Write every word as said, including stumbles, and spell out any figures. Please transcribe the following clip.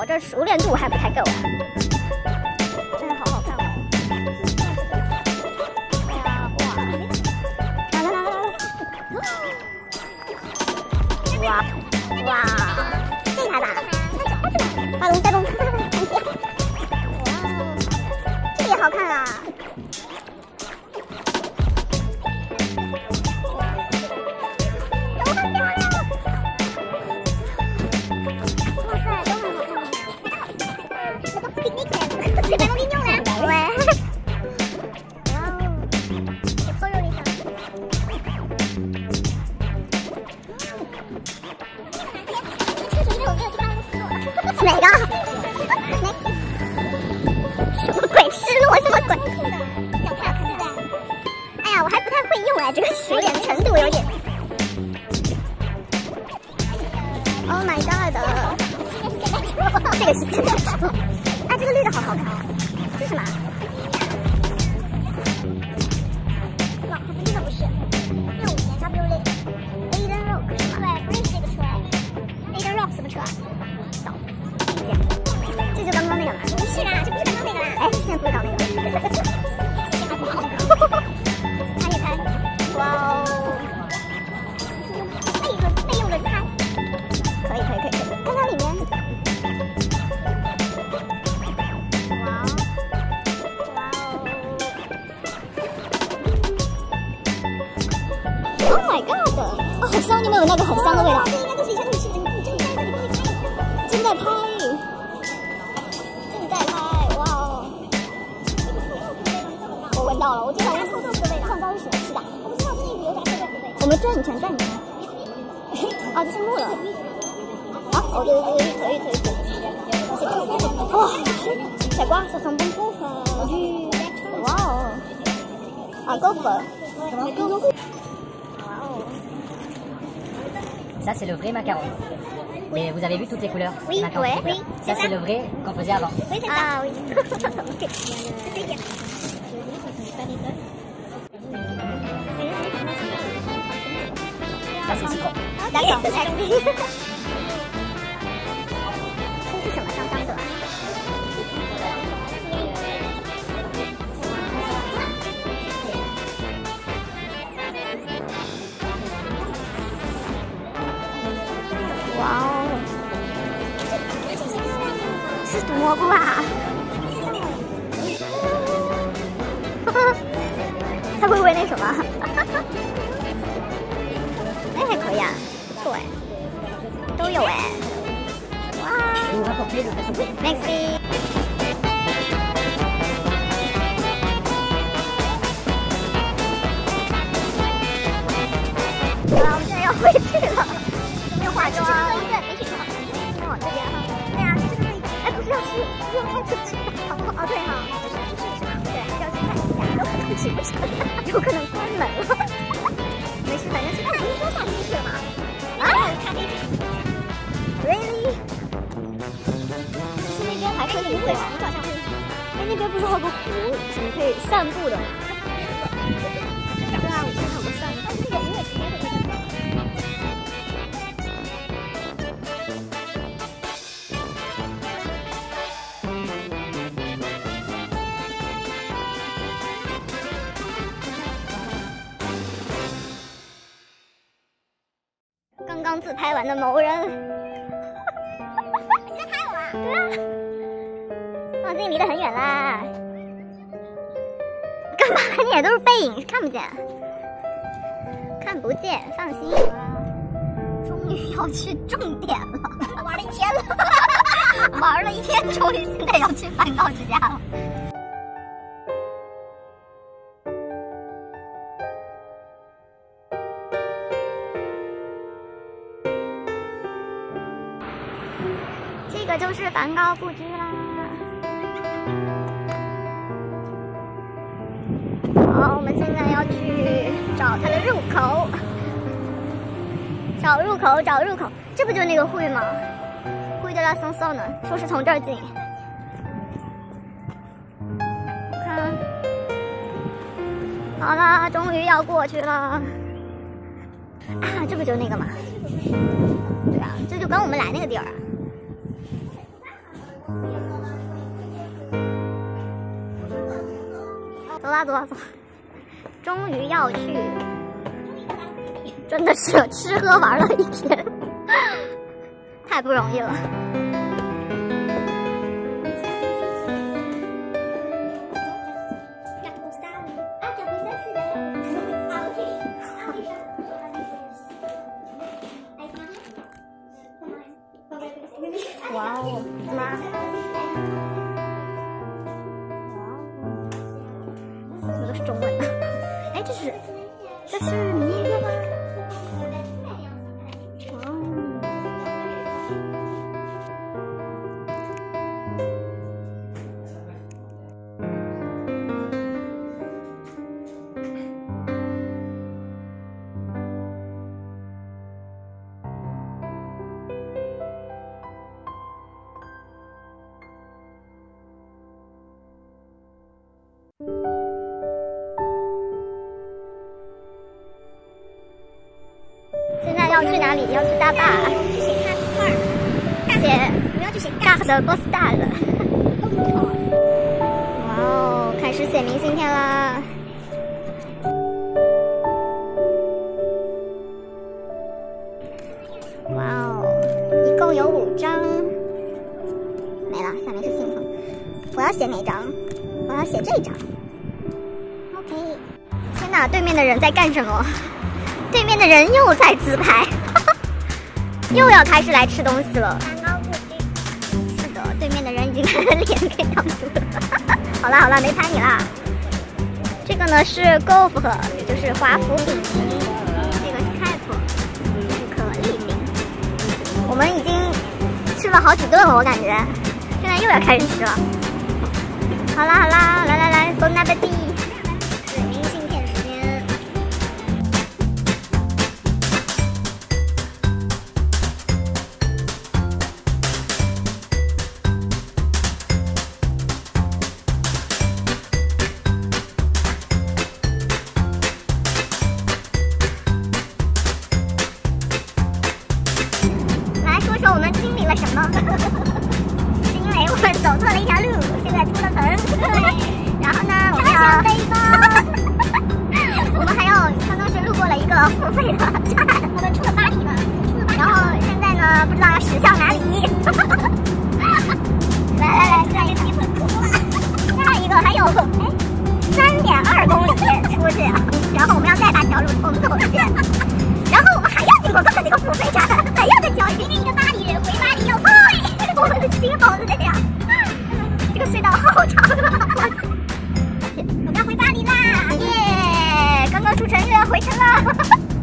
这熟练度还不太够啊。真的好好看哦！哎呀，哇！来来来来来！哇哇！这台吧？啊，龙在动。哇，这个也好看啊！ 哪个？什么鬼？失落什么鬼？哎呀，我还不太会用哎，这个熟练程度有点。Oh my god！ 这个是真的说，哎，这个绿的好好看啊！这是什么？哇，这个不是，六五年 W 类 Aiden Rock 什么？对，不认识这个车哎 ，Aiden Rock 什么车？ 这就刚刚那个嘛？不是啦，这不是刚刚那个啦。哎，现在不是搞那个。拍一拍，哇哦！备用备用的拍，可以可以可以可以。看它里面，哇哦哇哦 ！Oh my god！ 哦，好香！你们有那个很香的味道。这应该都是以前女士的，你正在这里拍，正在拍。 闻到了，我知道臭豆腐的味道，上高是什么吃的？我不知道，这是油炸臭豆腐的味道。我们转一圈，转一圈。啊，这是木了。啊，哦对对对，可以可以可以。哇，彩瓜，ça sent bon coffre。哇哦。啊，coffre。哇哦。 Ça c'est le vrai macaron. Mais vous avez vu toutes les couleurs? Oui, ouais, oui. Ça c'est le vrai qu'on faisait avant. Oui, c'est ça. Ah oui. Ok. Ça c'est citron. D'accord, merci. 这是什么香香的？哇哦！是毒蘑菇啊！它会不会那什么？哎，还可以啊，不错哎，都有哎。哇 ，Maxi。好了，我们现在要回去了，要化妆。对，没去成。哦，这边哈。对啊，这个可以。哎，不是要去，不是要开车去大堂吗？哦，对哈，就是就是是吧？对，还是要去看一下，有可能去不成，有可能关门了。没事，反正去看。不是说夏天去了吗？啊？咖啡厅 ？Really？ 其实那边还可以会什么照相会？哎，那边不是还有个湖，什么可以散步的吗？对啊，我看到有个散步，但是那个不会直接的那个。 刚刚自拍完的某人，你在拍我啊？对啊，望镜离得很远啦。干嘛？你也都是背影，看不见，看不见，放心。终于要去重点了，玩了一天了，玩了一天，终于现在要去梵高之家了。 这个就是梵高故居啦。好，我们现在要去找它的入口，找入口，找入口。这不就是那个会吗？会的拉桑桑呢，说是从这儿进。看，好啦，终于要过去了。啊，这不就是那个吗？对啊，这就跟我们来那个地儿啊。 走啦走啦走，终于要去，真的是吃喝玩乐一天，太不容易了。哇哦，妈！哇哦，都是中文的。哎，这是这是民音乐吗？哇哦！现在要去哪里？要去大坝。去写哈斯尔。写我们要去写大的波斯大了。哇哦，开始写明信片啦！哇哦，一共有五张。没了，下面是信封。我要写哪张？我要写这张。OK。天哪，对面的人在干什么？对面的人又在自拍，又要开始来吃东西了。蛋糕布丁。是的，对面的人已经把脸给挡住了。好了好了，没拍你啦。这个呢是 Golf 盒，也就是华夫饼。这个是 Cap， 是可丽饼。我们已经吃了好几顿了，我感觉。现在又要开始吃了。好啦好啦，来来来 ，Bon appetit。说我们经历了什么？是因为我们走错了一条路，现在出了城。然后呢，我们要北方。我们还要刚刚是路过了一个付费的站，我们出了巴黎了。然后现在呢，不知道要驶向哪里。来来来，下一个下一个还有哎三点二公里出去，然后我们要再把条路重走一遍。然后我们还要经过刚才那个付费站，还要再交明明一个巴黎人回巴黎要付费，我们的心好累呀！这个隧道好长啊！我们要回巴黎啦！耶，刚刚出城又要回城了。